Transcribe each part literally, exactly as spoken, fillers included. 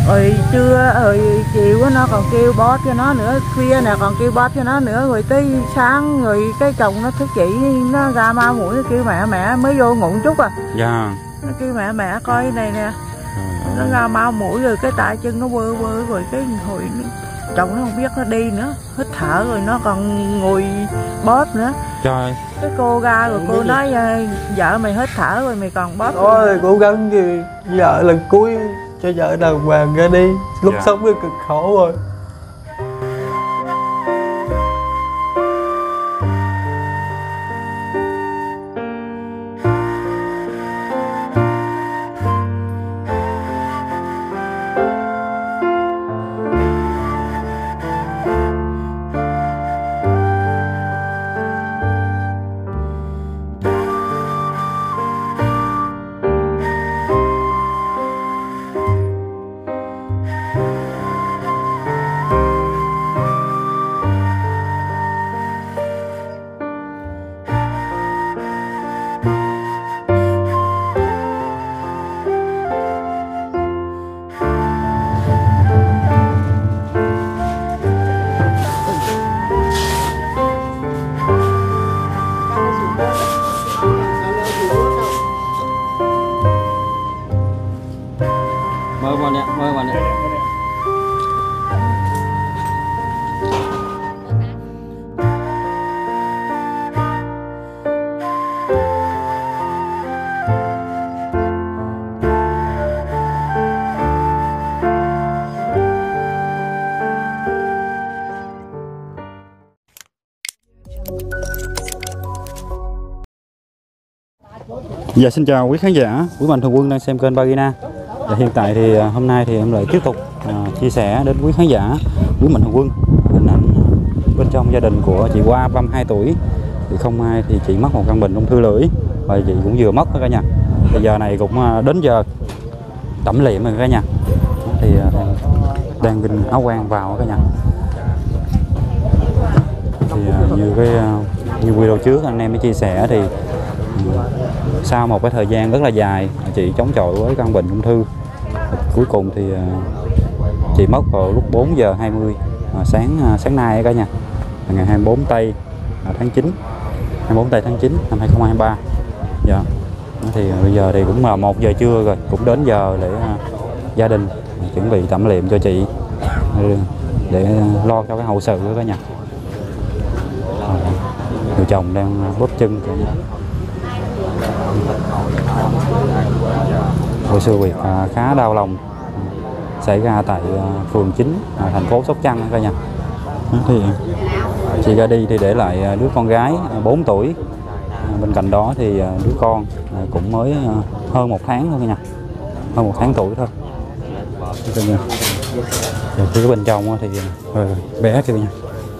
Rồi trưa rồi chiều nó còn kêu bót cho nó nữa, khuya nè còn kêu bót cho nó nữa, rồi tới sáng rồi cái chồng nó thức dậy nó ra ma mũi nó kêu mẹ mẹ mới vô ngủ chút à. Dạ. Nó kêu mẹ mẹ coi này nè. Nó ra mau mũi rồi cái tay chân nó bơ bơ rồi cái hồi chồng nó không biết nó đi nữa, hít thở rồi nó còn ngồi bóp nữa. Trời. Cái cô ra rồi cô nói vợ mày hít thở rồi mày còn bóp. Ôi cố gắng gì vợ lần cuối cho vợ đàng hoàng ra đi, lúc dạ. sống nó cực khổ rồi. Mời vào nè, mời vào nè. Dạ xin chào quý khán giả, quý mạnh thường quân đang xem kênh Bagina. Và hiện tại thì hôm nay thì em lại tiếp tục uh, chia sẻ đến quý khán giả, quý mạnh thường quân hình ảnh bên trong gia đình của chị Hoa ba mươi hai tuổi. Thì không may thì chị mắc một căn bệnh ung thư lưỡi và chị cũng vừa mất cả nhà. Bây giờ này cũng uh, đến giờ tẩm liệm rồi cả nhà. Thì uh, đang, đang vinh áo quan vào cả nhà. Thì uh, như cái uh, như video trước anh em mới chia sẻ thì sau một cái thời gian rất là dài chị chống chọi với căn bệnh ung thư, cuối cùng thì chị mất vào lúc bốn giờ hai mươi sáng sáng nay cả nhà, ngày hai mươi bốn tây tháng chín, hai mươi bốn tây tháng chín năm hai nghìn không trăm hai mươi ba. Dạ. Thì bây giờ thì cũng là một giờ trưa rồi, cũng đến giờ để gia đình chuẩn bị tẩm liệm cho chị để lo cho cái hậu sự của cả nhà. Người chồng đang bóp chân cả nhà. Hồi xưa việc à, khá đau lòng xảy ra tại à, phường chín à, thành phố Sóc Trăng cả nhà. Thì chị ra đi thì để lại à, đứa con gái à, bốn tuổi. À, bên cạnh đó thì à, đứa con à, cũng mới à, hơn một tháng thôi cả nhà, hơn một tháng tuổi thôi. Rồi phía bên trong thì à, bé kìa cả nhà.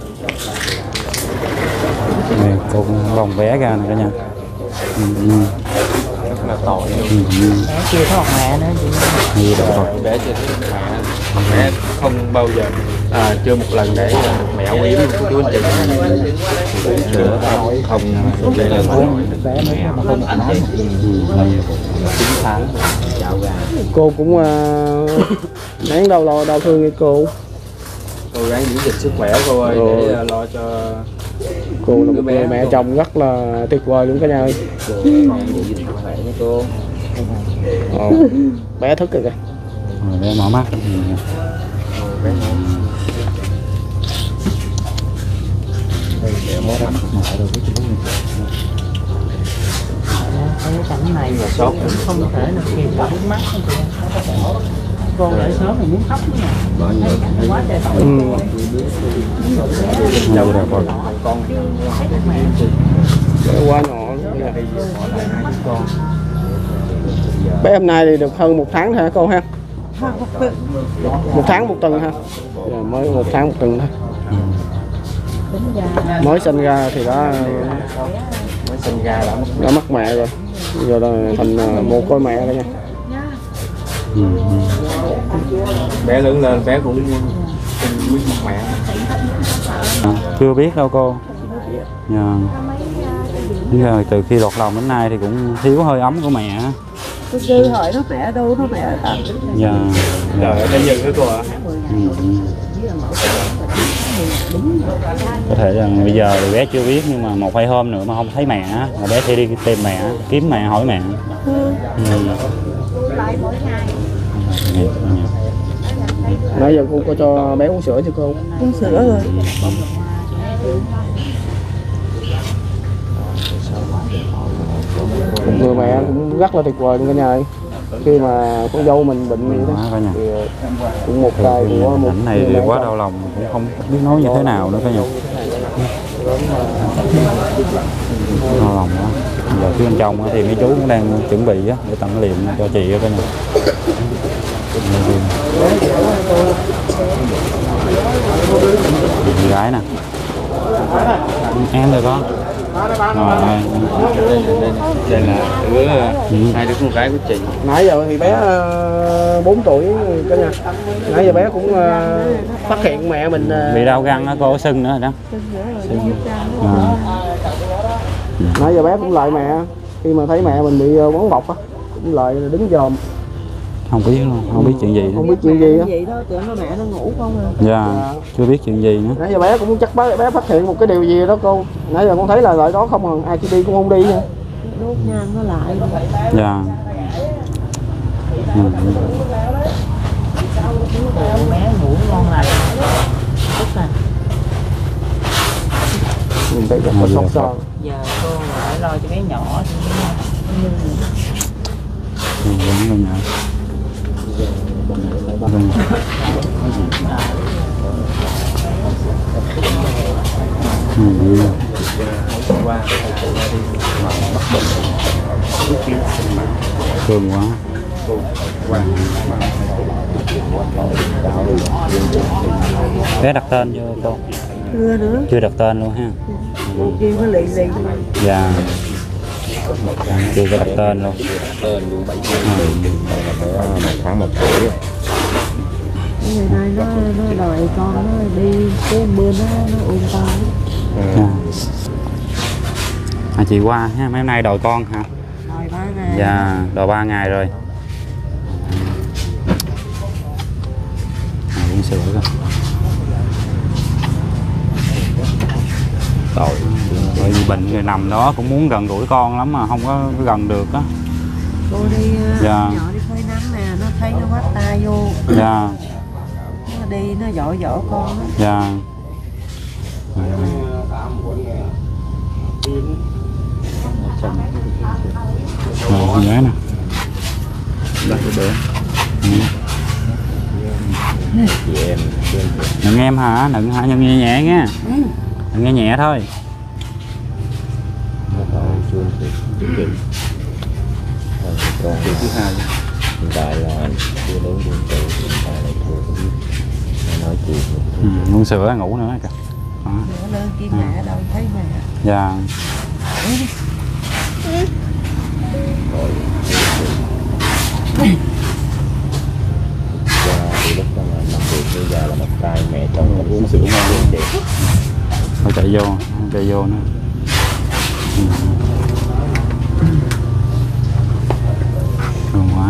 Này, cô vòng bé ra này cả nhà. Ừ, ừ. Rất là tội. Ừ, ừ. Bé chưa có một mẹ nữa chị. Ừ, rồi. Bé chưa thấy mẹ, mẹ không bao giờ à, chưa một lần để mẹ âu yếm của chú anh chị. Sữa không đây là bé mẹ không nói chín tháng chào gà. Cô cũng uh, đáng đau lo đau thương với cô. Cô gắng giữ gìn sức khỏe cô ơi để uh, lo cho cô là một người mẹ chồng rất là tuyệt vời luôn cả nhà ơi. Cô ờ, bé thức rồi kìa. Rồi bé mở mắt. Bé Cái cảnh này là sốt không thể nào kìm được nước mắt. Con lại sớm thì muốn khóc nữa nè. Quá trời tội. Ừ. Đâu rồi con. Con Bé quá nhỏ. Bé hôm nay thì được hơn một tháng hả cô ha? Một tháng một tuần ha? Dạ, mới một tháng một tuần thôi. Mới sinh ra thì đã mới sinh ra đã mất đã mất mẹ rồi, giờ là thành mồ côi mẹ rồi nha. Ừ, ừ. Bé lớn lên bé cũng biết mất mẹ. À, chưa biết đâu cô. Dạ. Rồi từ khi lọt lòng đến nay thì cũng thiếu hơi ấm của mẹ. Tôi kêu hỏi nó mẹ đâu, nó mẹ tặng. Dạ. Trời ơi, như cái cô ạ. Ừ. Có thể là bây giờ thì bé chưa biết, nhưng mà một hai hôm nữa mà không thấy mẹ á, là bé sẽ đi tìm mẹ, kiếm mẹ, hỏi mẹ. Ừ. Ừ. Nãy giờ cô có cho bé uống sữa chưa cô? Uống sữa rồi. Người mẹ cũng rất là tuyệt vời luôn cả nhà ơi. Khi mà con dâu mình bệnh như thế Quá thì cũng một tay của một ảnh này thì quá đau lòng, cũng không biết nói như thế nào nữa cả nhà. Đau lòng quá. Giờ phía bên trong thì mấy chú cũng đang chuẩn bị á, để tặng liệm cho chị á cả nhà. Chị gái nè, em rồi con. Rồi, Đây, đây, đây là đứa hai đứa con gái của chị. nãy giờ thì bé bốn tuổi cả nhà. Nãy giờ bé cũng uh, phát hiện mẹ mình uh, bị đau găng á cô, sưng nữa rồi đó. Sưng. À. Nãy giờ bé cũng lại mẹ, khi mà thấy mẹ mình bị bóng bọc á, cũng lại đứng dòm. Không biết luôn, không biết chuyện gì nữa. Không biết chuyện gì á. Vậy đó, tưởng nó mẹ nó ngủ không à. Dạ, chưa biết chuyện gì nữa. Nãy giờ bé cũng chắc bé, bé phát hiện một cái điều gì đó cô. Nãy giờ con thấy là lại đó không, còn ai đi cũng không đi nha. Đốt nhang nó lại. Dạ. Ừ. Bé ngủ ngon lành. Tức là Mình thấy rất là sốc son. giờ cô phải lo cho bé nhỏ thì Ừ, đúng rồi nhỉ. Vâng. Ừ. Thương quá. Bé đặt tên chưa cô? chưa nữa. Chưa đặt tên luôn ha. Cô kêu nó lì lì. Dạ. Chưa có đặt tên luôn. Tên luôn bảy một tháng một tuổi. Ngày nay nó nó đòi con nó đi cái mưa nó nó ôm con. À. À, chị qua ha, mấy hôm nay đòi con hả? Đòi ba ngày. Dạ, đòi ba ngày rồi. À, uống sữa coi. Tội, bởi vì bệnh rồi nằm đó cũng muốn gần gũi con lắm mà không có gần được á. Cô đi Dạ. nhỏ đi phơi nắng nè, nó thấy nó quát tay vô. Dạ. Nó đi nó dỗ dỗ con á. Dạ. Rồi, nhớ nè. Đây để. Đừng em hả? Đừng hả? Nhân nhẹ nhẹ nha. Đừng nghe nhẹ thôi. Còn thứ hai hiện tại là anh chưa lớn buồn tự hiện tại là thôi nói chuyện. Ừ, uống sữa ngủ nữa kìa. Đó. Bữa lên kim mẹ đâu thấy mẹ. Dạ. Qua thì lúc đó là mặc dù bây giờ là một tay mẹ trong mình uống sữa ngon luôn đẹp. Thôi chạy vô, chạy vô nữa. Ừ. Thương quá.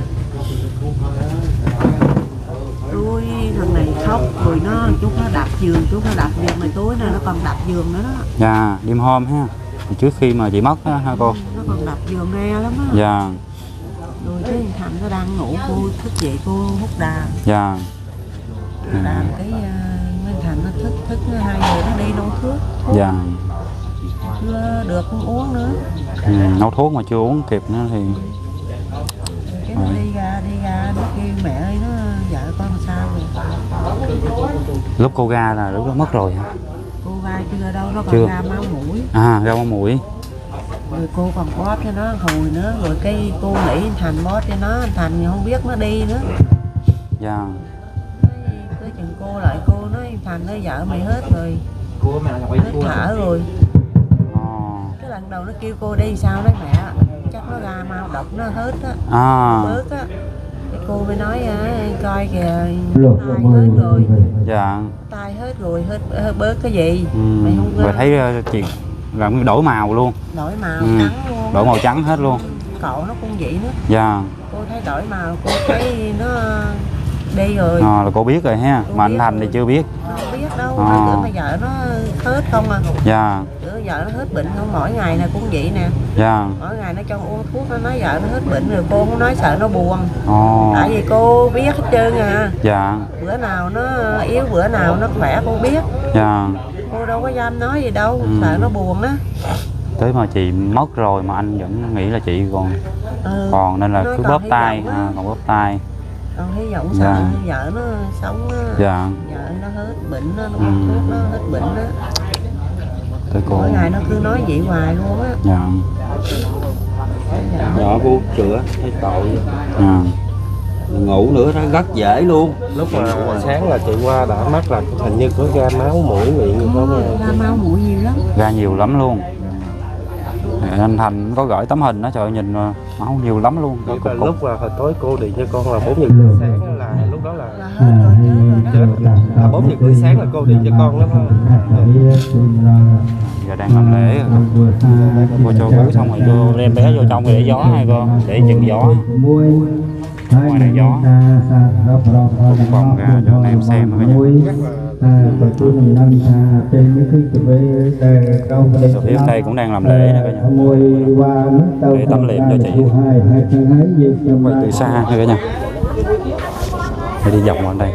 Tôi thằng này khóc rồi nó chút nó đập giường, chút nó đập giường mà tối nay nó còn đập giường nữa đó. Dạ, đêm hôm ha. Trước khi mà chị mất á ha cô. Nó còn đập giường nghe lắm á. Dạ. Rồi cái Thành nó đang ngủ, cô thức dậy cô hút đàn. Dạ. Đàn cái uh, Thành nó thức thức hai người nó đi nấu thuốc. thuốc. Dạ. Chưa được uống nữa. Ừ, nấu thuốc mà chưa uống kịp nữa thì Cái nó đi ra đi ra nó kêu mẹ ơi nó vợ con sao rồi. lúc cô ra là lúc đó mất rồi hả? Cô ra chưa đâu, nó còn Chưa. ra máu mũi. À, ra máu mũi. Rồi cô còn bóp cho nó hồi nữa, rồi cái cô nghĩ Thành bóp cho nó, Thành thì không biết nó đi nữa. Dạ. Cái chừng cô lại cô nói Thành nói vợ mày hết rồi, hết thở rồi. Oh. Cái lần đầu nó kêu cô đi sao nói mẹ chắc nó ra mau độc nó hết á, À. bớt á. Cái cô mới nói coi kìa tay hết rồi. Dạ. Tay hết rồi, hết, hết bớt cái gì. Ừ. Mày không Rồi thấy uh, chị làm đổi màu luôn. đổi màu Ừ. trắng luôn. Đổi màu trắng hết luôn. cậu nó cũng vậy nữa. Dạ. Cô thấy đổi màu, cô thấy nó đi rồi. À, là cô biết rồi ha, Cô mà anh biết Thành thì chưa biết. Nó không biết đâu, À. nó mà vợ nó hết không à. Dạ. Bữa vợ nó hết bệnh không, mỗi ngày này cũng vậy nè. Dạ. Mỗi ngày nó cho uống thuốc, nó nói vợ nó hết bệnh rồi cô cũng nói sợ nó buồn. Ồ. Tại vì cô biết hết trơn à. Dạ. Bữa nào nó yếu, bữa nào nó khỏe cô biết. Dạ. Cô đâu có dám nói gì đâu, Ừ. sợ nó buồn á. Tới mà chị mất rồi mà anh vẫn nghĩ là chị còn Ừ. còn nên là Nó cứ còn bóp hy tay, vọng á. à, còn bóp tay. Còn hy vọng Dạ. sợ vợ nó sống á. Dạ. Vợ nó hết bệnh, nó nó Ừ. uống thuốc nó hết bệnh á. Tới cô. Mỗi ngày nó cứ nói vậy hoài luôn á. Dạ. Nhỏ cô chữa thấy tội. Dạ. Ngủ nữa nó rất dễ luôn. Lúc mà sáng là chị qua đã mắc là hình như có ra máu mũi miệng gì có Ra máu mũi nhiều lắm. Ra nhiều lắm luôn. Anh Thành có gửi tấm hình đó, trời ơi, nhìn mà máu nhiều lắm luôn. lúc, Cục, là, cục. lúc là hồi tối cô điện cho con là bốn giờ rưỡi sáng là lúc đó là Là hết rồi, chết rồi đó. chết là bốn giờ rưỡi sáng là cô điện cho con đó thôi. Giờ đang làm lễ rồi. Cô cho bú xong rồi cô đem bé vô trong để gió hay cô? Để chừng gió. Ngoài này gió. Cũng vòng ra cho anh em xem cả nhà. Rồi phía đây cũng đang làm lễ nè cả nhà. Để tấm liệm cho chị. Quay từ xa nha cả nhà. Để đi vòng qua đây.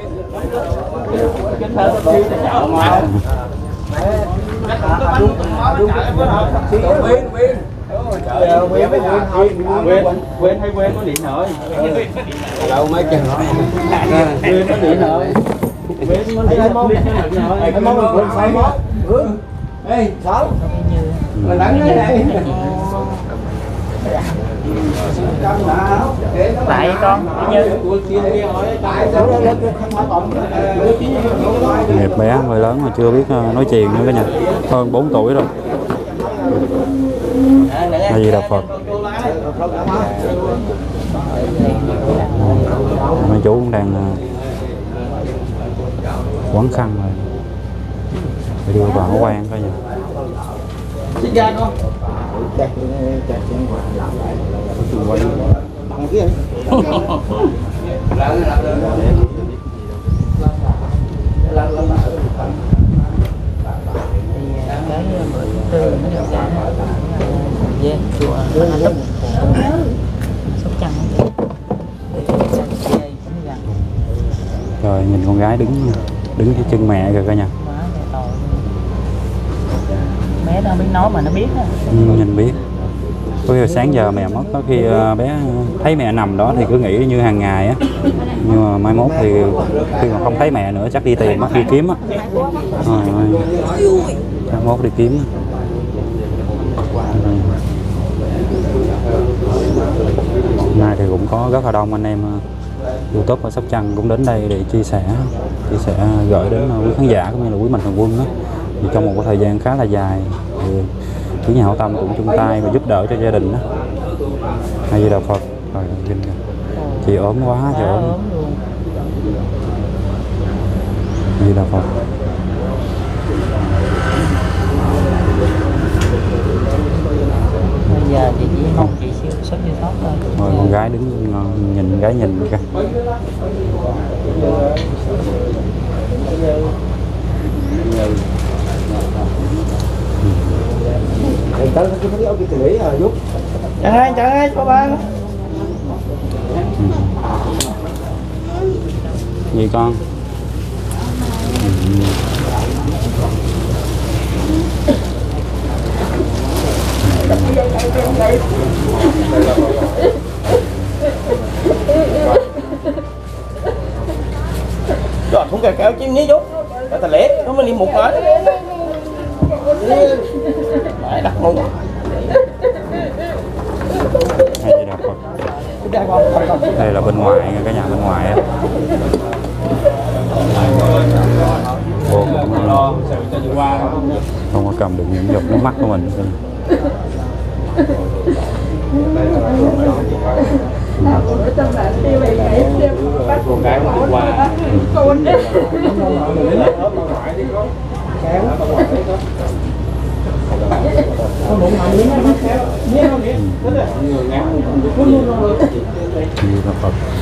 Quên hay quên có điện thoại. Đâu mấy chân. Quên có điện thoại. Quên có điện thoại. Cái món mình quên sai món. Ê, sáu. Mình lắng cái này. Tại con Nghiệp bé người lớn mà chưa biết nói chuyện nữa cả nhà. Hơn bốn tuổi rồi. A Di Đà Phật. Mấy chú cũng đang quấn khăn rồi để đưa vào quan cả nhà. Xin ra con. Rồi nhìn con gái đứng đứng cái chân mẹ kìa cả nhà. bé đâu biết nói mà nó biết á. Ừ, nhìn biết. Có khi sáng giờ mẹ mất, có khi bé thấy mẹ nằm đó thì cứ nghĩ như hàng ngày á, nhưng mà mai mốt thì khi mà không thấy mẹ nữa chắc đi tìm á, đi kiếm á. Rồi, mai mốt đi kiếm. Hôm nay thì cũng có rất là đông anh em YouTube ở Sóc Trăng cũng đến đây để chia sẻ, chia sẻ gửi đến quý khán giả cũng như là quý mạnh thường quân đó. Thì trong một cái thời gian khá là dài thì chủ nhà hảo tâm cũng chung tay và giúp đỡ cho gia đình đó. A Di Đà Phật. Rồi, chị ốm quá, chị ốm. A Di Đà Phật. Bây giờ chị chỉ mong chị siêu sớm siêu thoát thôi. Rồi con gái đứng nhìn, gái nhìn kìa. Chẳng ai, chẳng ai, có ba. Gì con? Rồi không kẹo kẹo chim ní chút. Tại ta lẽ nó mới đi một cái. Đấy đặt mông. A Di Đà Phật. Đây là bên ngoài nha cả nhà, bên ngoài á. Cô cũng không có cầm được những giọt nước mắt của mình. Con gái đi qua.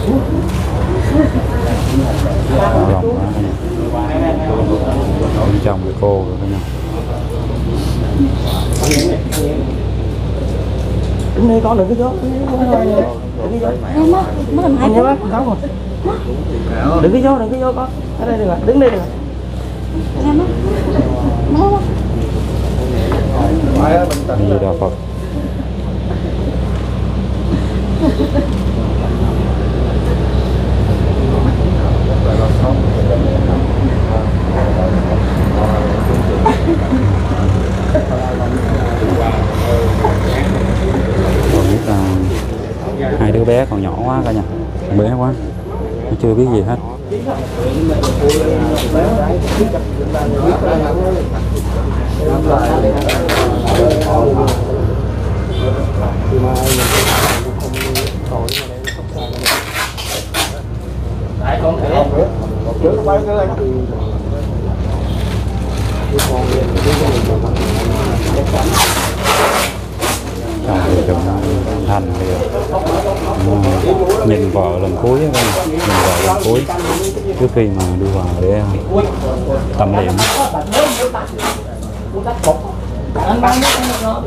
Mở rộng quá bên trong cái cô rồi cả nhà. Đứng đây con đừng có gió. Đừng có gió. Anh nhớ bác, có rồi. Đừng có gió, đừng có gió con. Ở đây được rồi, đứng đây được rồi. Di Đà Phật. Còn biết là hai đứa bé còn nhỏ quá cả nhà, bé quá, nó chưa biết gì hết. Tại con thể trước quay cái này. Chồng thì chồng Thành thì uh, nhìn vợ lần cuối á, nhìn vợ lần cuối trước khi mà đưa vào để tâm niệm. Anh bán nước nó.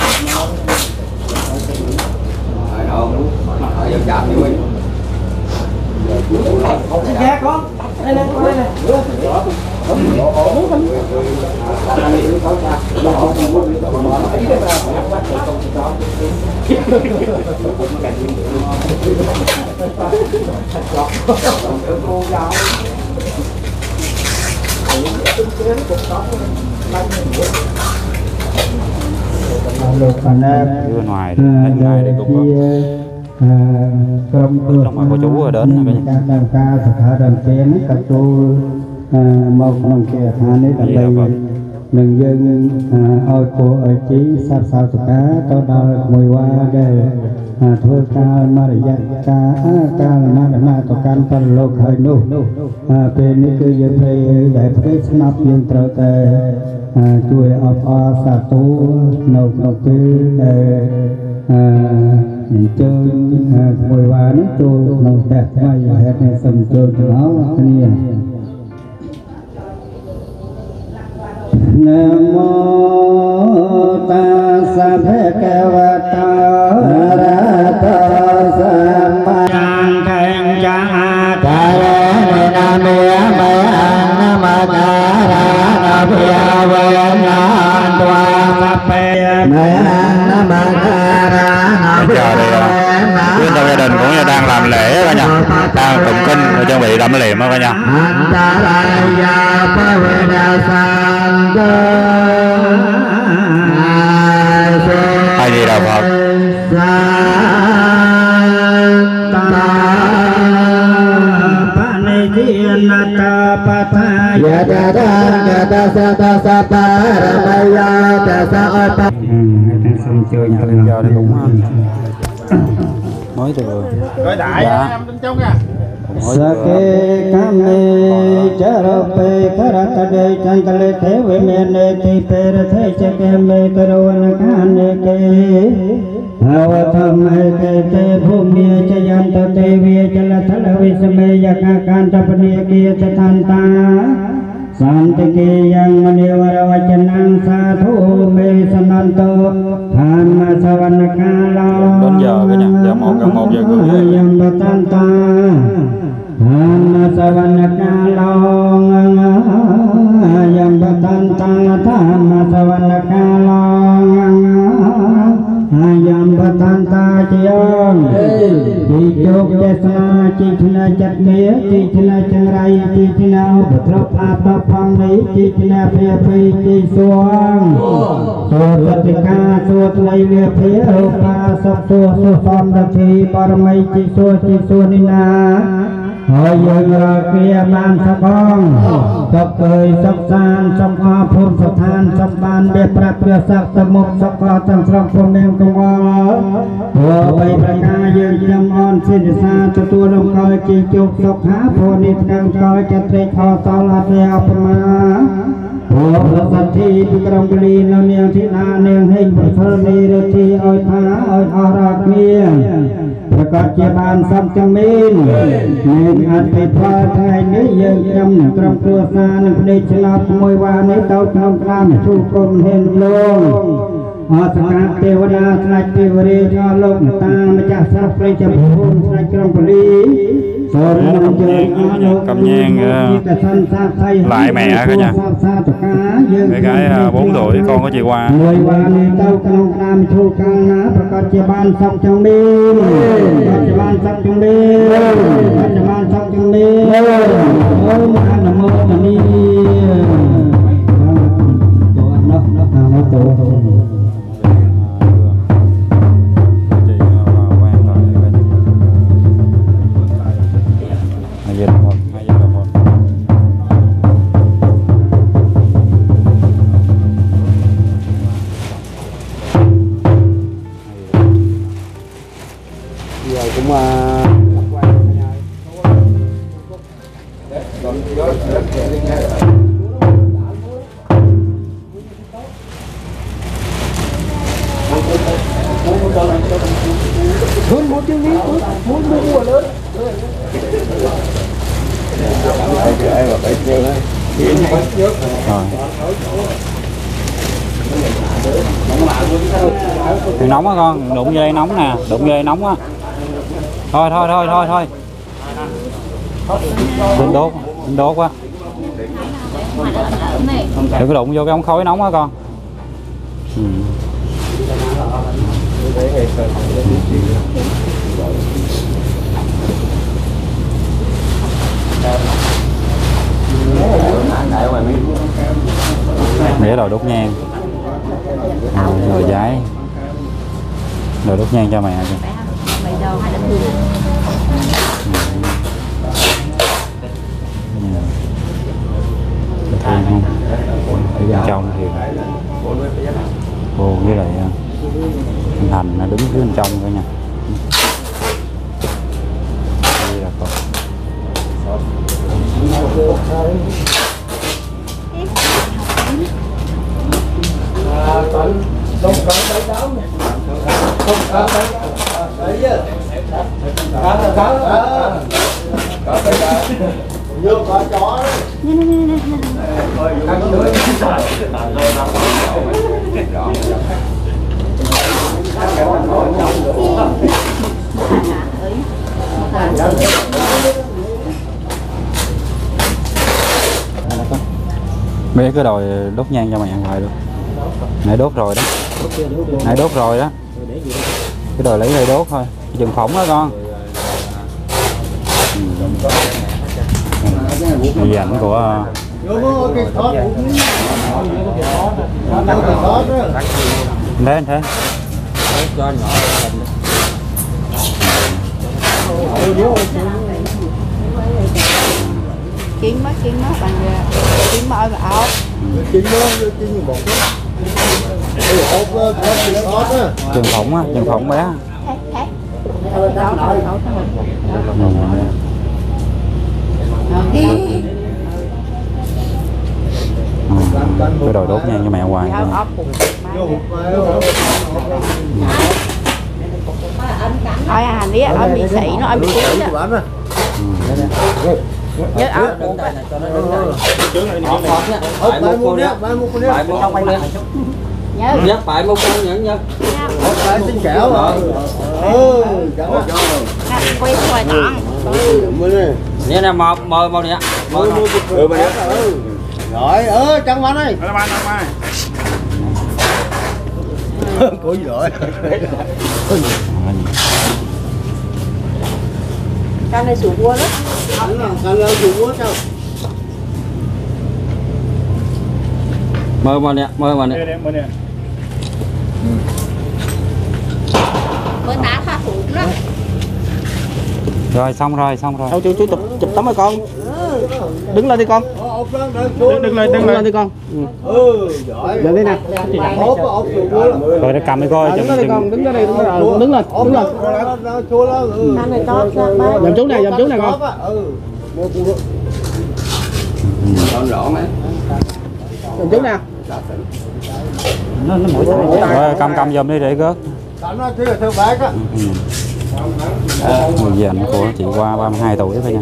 Dạ con. Đây này, đây này. Đưa ngoài đi, đánh ngoài đi cũng có. Trong ngoài có chú rồi đến rồi cả nhà. Đàm ca thực hạ đàm kén các chú một nông kia hà nấy đàm đây đừng dân ôi cô ơi chí sao sao thực cá tôi đào mùi qua đây thưa ca mà để dạy ca ca mà để mà tổ can tân lô khởi nụ bênนี้คือยังเพย์ได้เพย์สนับยังเตอแต่ช่วยอภาสาธุนกนกตื้อได้chơi mùi ván trôi nồng đẹp mai hết này sầm trôi từ áo kia Nam mô Tassa Bhagavata Arahato Samma Sambuddhassa Kaya Namiya Maya Namakara Nabhiyavana Tva Sappaya Maya Namakara Chờ đây quý trong gia đình cũng như đang làm lễ cả nhà, đang tụng kinh và chuẩn bị đắm liệm đó cả nhà. A Di Đà Phật. Giờ thì cũng mới từ Rồi đại dạ. em bên trong nha. Sake kame charope karatade chankale te vemene te perthe chakeme karovan kane ke avatham ke te bhumye chayanta te vye chalathala visme yakakanta paniya kiya chatanta Santi yang menewara wacanang sadhu me sananto dhamma sawana kala đến giờ cái nhà, giờ một gần một giờ rưỡi yang batanta dhamma sawana kala yang batanta dhamma sawana kala yang batanta chiang di chok desna chichna chatmia chichna changrai chichna betrop apa phong ni chichna phia phi chi suang so satika so lai lia phia rupa sop so so som da thi paramai chi so chi so ni na hỏi giờ kia ban sa con sop cười sop san sop hoa phun sop than sop ban bia prap bia sak temuk sop ko tang srong pom em kong wa vừa bayประกาយើងខ្ញុំអនសិនសាទទួលរំកើជីជោគសុខហាព្រោះនេះទាំងកលចត្រេកខតលអត់អបមា Phổ sát thi tu trong cái đi nó niềng thị na niềng hình phải phân đi rồi thi ôi phá ôi o ra kiaประกอบเจ็บานซ้ำจังมินในอันไปพอไทยนี้ยังจำหนึ่งกรมครัวซาหนึ่งเดชลาพมวยวาในเต้าขนมกลางชูกลมเห็นลงอาสกัดเทวดาสลายเทวเรชาลงตามาจากสัพเพจะพูนสลายกรมปรีสอนมันเจออาโลก cầm nhang lại mẹ cả nhà. Mấy cái bốn tuổi con của chị Hoa. Mùi hoa này tao cần làm chu căng náประกอบเจ็บานซ้ำจังมินเจ็บานซ้ำจังมินเจ็บานซ้ำจังมินโอ้มาหน้าโมมันนี่ตัวเนาะเนาะหาตัวตัว Hai giờ đồng hồ, hai giờ đồng hồ. Giờ cũng muốn muốn tiếng đi muốn muốn mua lớn Thì nóng á con, đụng vô đây nóng nè, đụng vô đây nóng á. Thôi thôi thôi thôi thôi. Đừng đốt, đừng đốt quá. Đừng có đụng vô cái ống khói nóng á con. Ừ. Để rồi đốt nhang, rồi giấy, rồi đốt nhang cho mẹ cho. Thương không? Ở bên trong thì cô với lại anh Thành nó đứng phía bên trong coi nha. Đây là con. không có tới đó không có tới đấy chứ có có có tới đó vô có chó Bé cứ đòi đốt nhang cho mẹ hoài luôn. Nãy đốt rồi đó. Nãy đốt rồi đó. Cứ đòi lấy đây đốt thôi. Dừng phỏng đó con. Ghi ảnh của Thế anh thế. Kiếm mất kiếm mất bằng kiếm mỏi và áo. Kiếm nó kiếm như bột đó. Chừng phỏng á, chừng phỏng bé. Tôi đòi đốt nhang cho mẹ hoài. Ôi hành đi, ôi bị sĩ nó, ôi bị sĩ đó. Nhớ áo. Bài mua nhé, bài mua nhé. Bài mua không nhé. Nhớ. Nhớ bài mua con nhớ nhớ. Bài xin kẹo rồi. Ừ, chẳng á. Quay xoài tặng. Nè nè mời mời mời nè. Mời mua. Ừ mà nhớ. Rồi, ơ chẳng bán ơi. Bye bye bye. Có gì rồi. Can này sủ cua đó. Can này sủ cua sao? Mời mời nè, mời mời nè. Mới tá pha phụ đó. Rồi xong rồi, xong rồi. Đâu chú chú chụp chụp tấm rồi con. Đứng lên đi con. Đứng, đứng lên, đứng lên đi con. Ừ, giỏi. Lên đi nè. Rồi nó cầm đi coi. Đứng lên đi con, đứng lên đi, đứng lên. Đứng lên, đứng lên. Ăn này to ra ba. Dầm chú này, dầm chú này con. Con rõ mấy. Dùng chút nè. nó nó mỗi tay Rồi, cầm cầm giùm đi để gớt. Tắm nó thứ thứ bác á. Người dành của chị Hoa ba mươi hai tuổi thôi nha.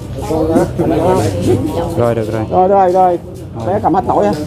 Rồi được rồi. Rồi rồi rồi. Bé cầm hết nổi á.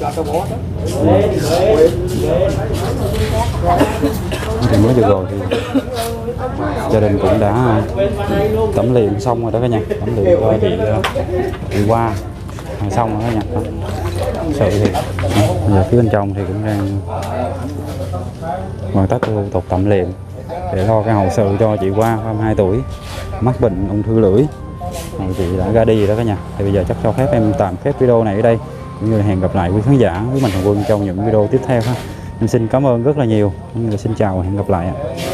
Thì mới vừa rồi thì gia đình cũng đã tẩm liệm xong rồi đó cả nhà, tẩm liệm cho chị chị Hoa xong rồi đó nha. Sự thì bây giờ phía bên trong thì cũng đang hoàn tất thủ tục tẩm liệm để lo cái hậu sự cho chị Hoa ba mươi hai tuổi mắc bệnh ung thư lưỡi. Rồi chị đã ra đi đó cả nhà. Thì bây giờ chắc cho phép em tạm khép video này ở đây, cũng như là hẹn gặp lại quý khán giả với Mạnh Thường Quân trong những video tiếp theo ha. Em xin cảm ơn rất là nhiều, cũng như là xin chào và hẹn gặp lại ạ.